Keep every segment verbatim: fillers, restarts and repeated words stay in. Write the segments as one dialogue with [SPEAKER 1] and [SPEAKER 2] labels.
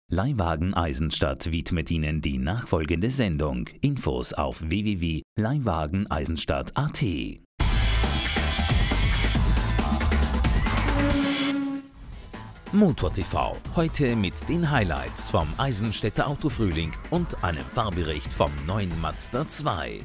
[SPEAKER 1] Leihwagen Eisenstadt widmet Ihnen die nachfolgende Sendung. Infos auf w w w punkt leihwageneisenstadt punkt a t. Motor T V, heute mit den Highlights vom Eisenstädter Autofrühling und einem Fahrbericht vom neuen Mazda zwei.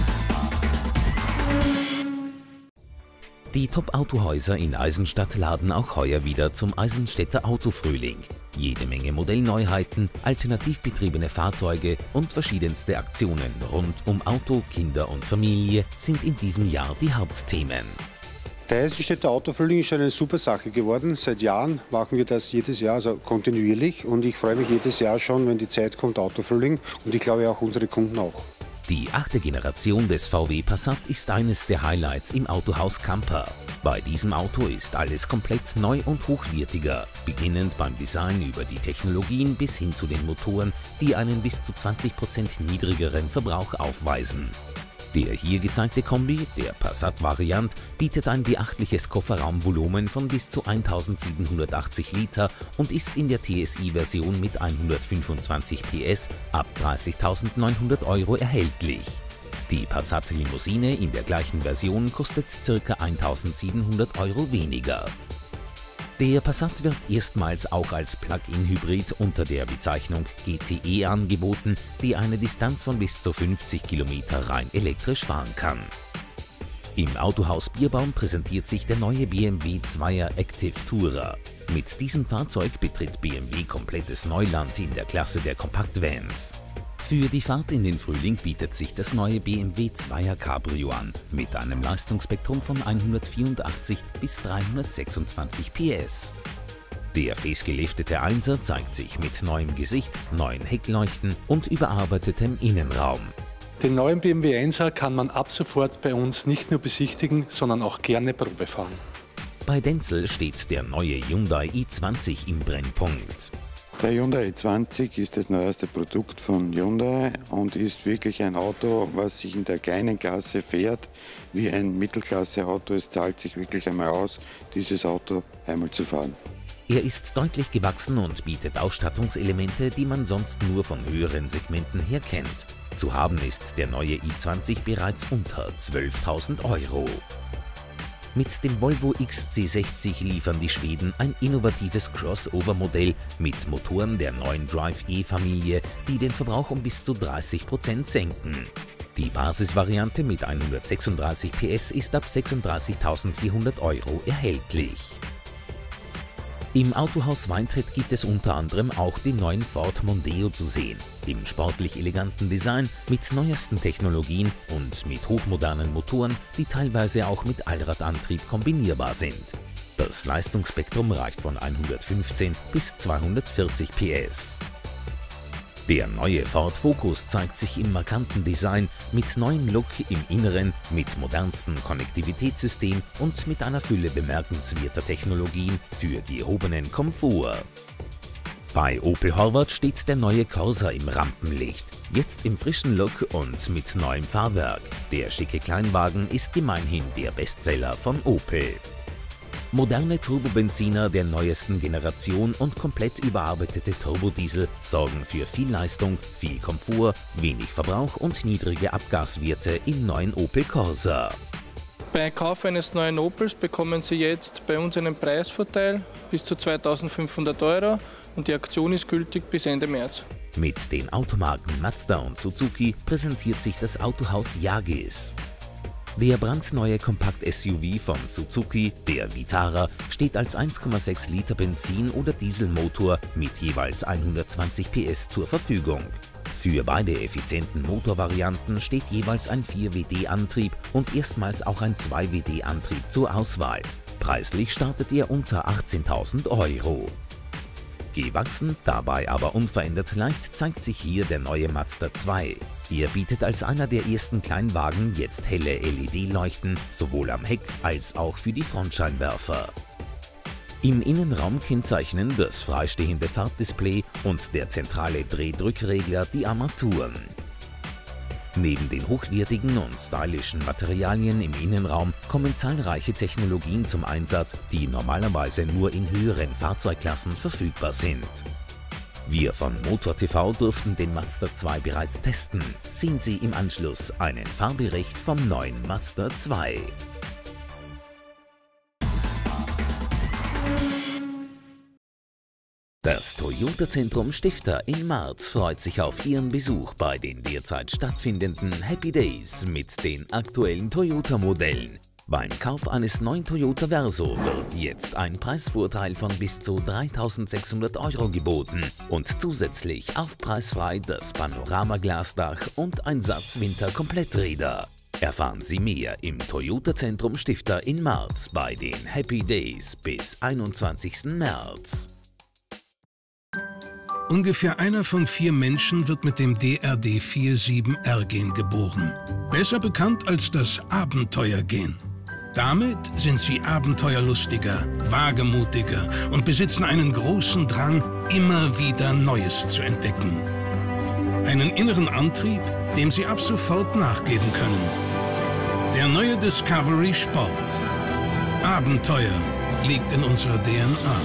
[SPEAKER 1] Die Top-Autohäuser in Eisenstadt laden auch heuer wieder zum Eisenstädter Autofrühling. Jede Menge Modellneuheiten, alternativ betriebene Fahrzeuge und verschiedenste Aktionen rund um Auto, Kinder und Familie sind in diesem Jahr die Hauptthemen.
[SPEAKER 2] Der Eisenstädter Autofrühling ist eine super Sache geworden. Seit Jahren machen wir das jedes Jahr, also kontinuierlich. Und ich freue mich jedes Jahr schon, wenn die Zeit kommt, Autofrühling. Und ich glaube auch unsere Kunden auch.
[SPEAKER 1] Die achte Generation des V W Passat ist eines der Highlights im Autohaus Camper. Bei diesem Auto ist alles komplett neu und hochwertiger, beginnend beim Design über die Technologien bis hin zu den Motoren, die einen bis zu zwanzig Prozent niedrigeren Verbrauch aufweisen. Der hier gezeigte Kombi, der Passat-Variant, bietet ein beachtliches Kofferraumvolumen von bis zu eintausendsiebenhundertachtzig Liter und ist in der T S I-Version mit hundertfünfundzwanzig P S ab dreißigtausendneunhundert Euro erhältlich. Die Passat-Limousine in der gleichen Version kostet ca. eintausendsiebenhundert Euro weniger. Der Passat wird erstmals auch als Plug-in-Hybrid unter der Bezeichnung G T E angeboten, die eine Distanz von bis zu fünfzig Kilometer rein elektrisch fahren kann. Im Autohaus Bierbaum präsentiert sich der neue B M W zweier Active Tourer. Mit diesem Fahrzeug betritt B M W komplettes Neuland in der Klasse der Kompaktvans. Für die Fahrt in den Frühling bietet sich das neue B M W zweier Cabrio an, mit einem Leistungsspektrum von hundertvierundachtzig bis dreihundertsechsundzwanzig P S. Der faceliftete Einser zeigt sich mit neuem Gesicht, neuen Heckleuchten und überarbeitetem Innenraum.
[SPEAKER 3] Den neuen B M W Einser kann man ab sofort bei uns nicht nur besichtigen, sondern auch gerne Probe fahren.
[SPEAKER 1] Bei Denzel steht der neue Hyundai i zwanzig im Brennpunkt.
[SPEAKER 4] Der Hyundai i zwanzig ist das neueste Produkt von Hyundai und ist wirklich ein Auto, was sich in der kleinen Klasse fährt, wie ein Mittelklasse-Auto. Es zahlt sich wirklich einmal aus, dieses Auto einmal zu fahren.
[SPEAKER 1] Er ist deutlich gewachsen und bietet Ausstattungselemente, die man sonst nur von höheren Segmenten her kennt. Zu haben ist der neue i zwanzig bereits unter zwölftausend Euro. Mit dem Volvo X C sechzig liefern die Schweden ein innovatives Crossover-Modell mit Motoren der neuen Drive-E-Familie, die den Verbrauch um bis zu dreißig Prozent senken. Die Basisvariante mit hundertsechsunddreißig P S ist ab sechsunddreißigtausendvierhundert Euro erhältlich. Im Autohaus Weintritt gibt es unter anderem auch den neuen Ford Mondeo zu sehen. Im sportlich eleganten Design mit neuesten Technologien und mit hochmodernen Motoren, die teilweise auch mit Allradantrieb kombinierbar sind. Das Leistungsspektrum reicht von hundertfünfzehn bis zweihundertvierzig P S. Der neue Ford Focus zeigt sich im markanten Design mit neuem Look im Inneren, mit modernsten Konnektivitätssystem und mit einer Fülle bemerkenswerter Technologien für gehobenen Komfort. Bei Opel Horvath steht der neue Corsa im Rampenlicht, jetzt im frischen Look und mit neuem Fahrwerk. Der schicke Kleinwagen ist gemeinhin der Bestseller von Opel. Moderne Turbobenziner der neuesten Generation und komplett überarbeitete Turbodiesel sorgen für viel Leistung, viel Komfort, wenig Verbrauch und niedrige Abgaswerte im neuen Opel Corsa.
[SPEAKER 5] Bei Kauf eines neuen Opels bekommen Sie jetzt bei uns einen Preisvorteil bis zu zweitausendfünfhundert Euro und die Aktion ist gültig bis Ende März.
[SPEAKER 1] Mit den Automarken Mazda und Suzuki präsentiert sich das Autohaus Yagis. Der brandneue Kompakt-S U V von Suzuki, der Vitara, steht als eins Komma sechs Liter Benzin- oder Dieselmotor mit jeweils hundertzwanzig P S zur Verfügung. Für beide effizienten Motorvarianten steht jeweils ein vier W D-Antrieb und erstmals auch ein zwei W D-Antrieb zur Auswahl. Preislich startet er unter achtzehntausend Euro. Gewachsen, dabei aber unverändert leicht, zeigt sich hier der neue Mazda zwei. Er bietet als einer der ersten Kleinwagen jetzt helle L E D-Leuchten, sowohl am Heck als auch für die Frontscheinwerfer. Im Innenraum kennzeichnen das freistehende Farbdisplay und der zentrale Drehdrückregler die Armaturen. Neben den hochwertigen und stylischen Materialien im Innenraum kommen zahlreiche Technologien zum Einsatz, die normalerweise nur in höheren Fahrzeugklassen verfügbar sind. Wir von Motor T V durften den Mazda zwei bereits testen. Sehen Sie im Anschluss einen Fahrbericht vom neuen Mazda zwei. Das Toyota Zentrum Stifter in Marz freut sich auf Ihren Besuch bei den derzeit stattfindenden Happy Days mit den aktuellen Toyota-Modellen. Beim Kauf eines neuen Toyota Verso wird jetzt ein Preisvorteil von bis zu dreitausendsechshundert Euro geboten und zusätzlich aufpreisfrei das Panoramaglasdach und ein Satz Winterkompletträder. Erfahren Sie mehr im Toyota Zentrum Stifter in Marz bei den Happy Days bis einundzwanzigsten März.
[SPEAKER 6] Ungefähr einer von vier Menschen wird mit dem D R D vier sieben R-Gen geboren. Besser bekannt als das Abenteuergen. Damit sind sie abenteuerlustiger, wagemutiger und besitzen einen großen Drang, immer wieder Neues zu entdecken. Einen inneren Antrieb, dem sie ab sofort nachgeben können. Der neue Discovery Sport. Abenteuer liegt in unserer D N A.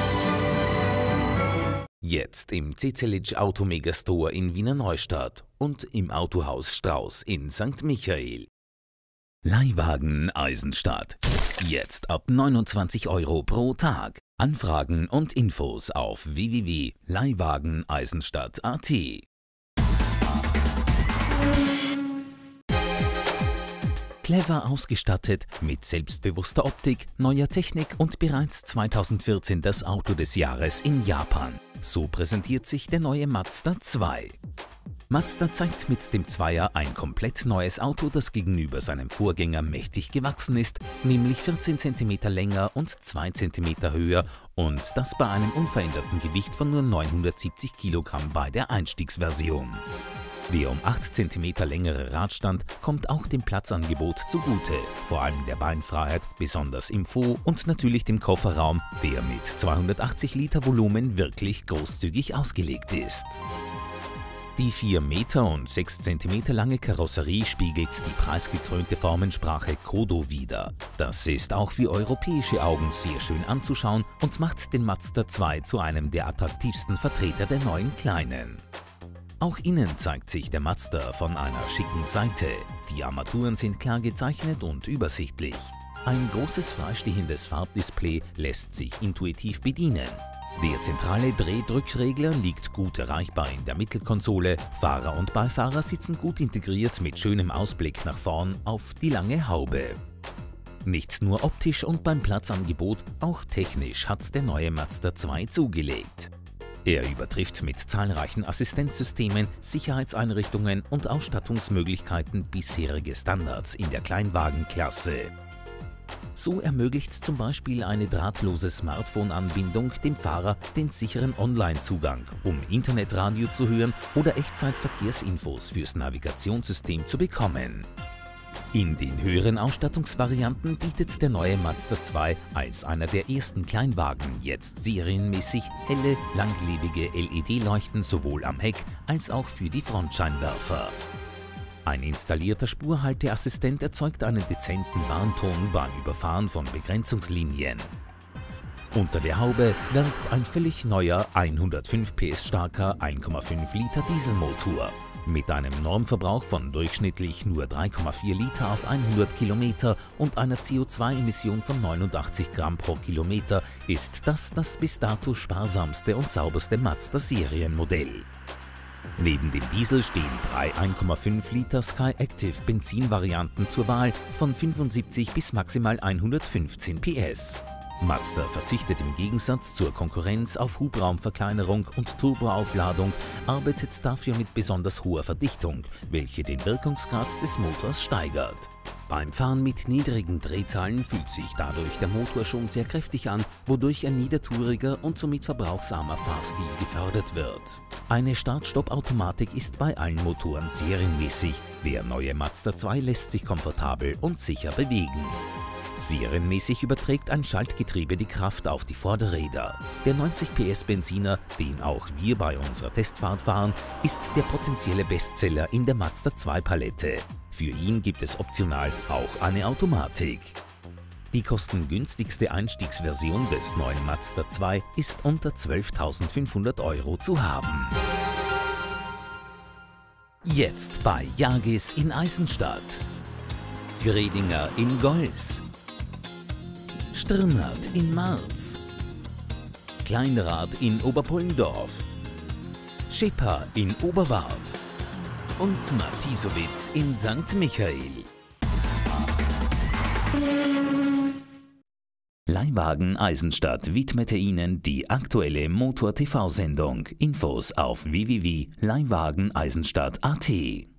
[SPEAKER 1] Jetzt im Cecilic Auto Megastore in Wiener Neustadt und im Autohaus Strauß in Sankt Michael. Leihwagen Eisenstadt. Jetzt ab neunundzwanzig Euro pro Tag. Anfragen und Infos auf w w w punkt leihwageneisenstadt punkt a t. Clever ausgestattet, mit selbstbewusster Optik, neuer Technik und bereits zweitausendvierzehn das Auto des Jahres in Japan. So präsentiert sich der neue Mazda zwei. Mazda zeigt mit dem Zweier ein komplett neues Auto, das gegenüber seinem Vorgänger mächtig gewachsen ist, nämlich vierzehn Zentimeter länger und zwei Zentimeter höher und das bei einem unveränderten Gewicht von nur neunhundertsiebzig Kilogramm bei der Einstiegsversion. Der um acht Zentimeter längere Radstand kommt auch dem Platzangebot zugute, vor allem der Beinfreiheit, besonders im Faux und natürlich dem Kofferraum, der mit zweihundertachtzig Liter Volumen wirklich großzügig ausgelegt ist. Die vier Meter und sechs Zentimeter lange Karosserie spiegelt die preisgekrönte Formensprache Kodo wider. Das ist auch für europäische Augen sehr schön anzuschauen und macht den Mazda zwei zu einem der attraktivsten Vertreter der neuen Kleinen. Auch innen zeigt sich der Mazda von einer schicken Seite. Die Armaturen sind klar gezeichnet und übersichtlich. Ein großes freistehendes Farbdisplay lässt sich intuitiv bedienen. Der zentrale Drehdrückregler liegt gut erreichbar in der Mittelkonsole. Fahrer und Beifahrer sitzen gut integriert mit schönem Ausblick nach vorn auf die lange Haube. Nicht nur optisch und beim Platzangebot, auch technisch hat's der neue Mazda zwei zugelegt. Er übertrifft mit zahlreichen Assistenzsystemen, Sicherheitseinrichtungen und Ausstattungsmöglichkeiten bisherige Standards in der Kleinwagenklasse. So ermöglicht zum Beispiel eine drahtlose Smartphone-Anbindung dem Fahrer den sicheren Online-Zugang, um Internetradio zu hören oder Echtzeitverkehrsinfos fürs Navigationssystem zu bekommen. In den höheren Ausstattungsvarianten bietet der neue Mazda zwei als einer der ersten Kleinwagen jetzt serienmäßig helle, langlebige L E D-Leuchten sowohl am Heck als auch für die Frontscheinwerfer. Ein installierter Spurhalteassistent erzeugt einen dezenten Warnton beim Überfahren von Begrenzungslinien. Unter der Haube wirkt ein völlig neuer hundertfünf P S starker eins Komma fünf Liter Dieselmotor. Mit einem Normverbrauch von durchschnittlich nur drei Komma vier Liter auf hundert Kilometer und einer C O zwei Emission von neunundachtzig Gramm pro Kilometer ist das das bis dato sparsamste und sauberste Mazda-Serienmodell. Neben dem Diesel stehen drei eins Komma fünf Liter Skyactiv Benzinvarianten zur Wahl von fünfundsiebzig bis maximal hundertfünfzehn P S. Mazda verzichtet im Gegensatz zur Konkurrenz auf Hubraumverkleinerung und Turboaufladung, arbeitet dafür mit besonders hoher Verdichtung, welche den Wirkungsgrad des Motors steigert. Beim Fahren mit niedrigen Drehzahlen fühlt sich dadurch der Motor schon sehr kräftig an, wodurch ein niedertouriger und somit verbrauchsarmer Fahrstil gefördert wird. Eine Start-Stopp-Automatik ist bei allen Motoren serienmäßig. Der neue Mazda zwei lässt sich komfortabel und sicher bewegen. Serienmäßig überträgt ein Schaltgetriebe die Kraft auf die Vorderräder. Der neunzig P S Benziner, den auch wir bei unserer Testfahrt fahren, ist der potenzielle Bestseller in der Mazda zwei Palette. Für ihn gibt es optional auch eine Automatik. Die kostengünstigste Einstiegsversion des neuen Mazda zwei ist unter zwölftausendfünfhundert Euro zu haben. Jetzt bei Jagis in Eisenstadt, Gredinger in Gols, Stirnert in Marz, Kleinrad in Oberpullendorf, Schipper in Oberwart und Matisowitz in Sankt Michael. Leihwagen Eisenstadt widmete Ihnen die aktuelle Motor-T V-Sendung. Infos auf w w w punkt leihwagen eisenstadt punkt a t.